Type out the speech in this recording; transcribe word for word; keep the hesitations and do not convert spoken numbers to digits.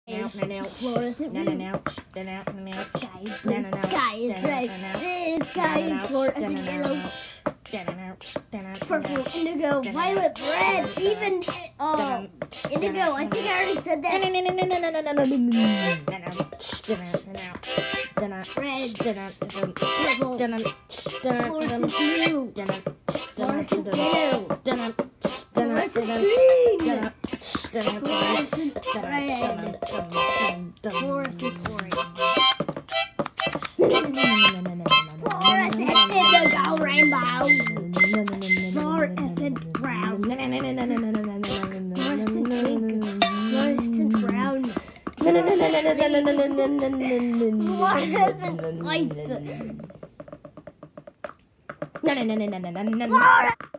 Now, now, now, Fluorescent now, blue. now, now, now, now, Sky is now, blue. now, Sky is now, red. now, This sky is fluorescent yellow. Purple, indigo, violet, red, even uh, indigo. I think I already said that. Red, purple, fluorescent blue, fluorescent yellow, fluorescent green, fluorescent red, fluorescent orange, fluorescent indigo rainbow, fluorescent brown, fluorescent pink, fluorescent brown, fluorescent white, fluorescent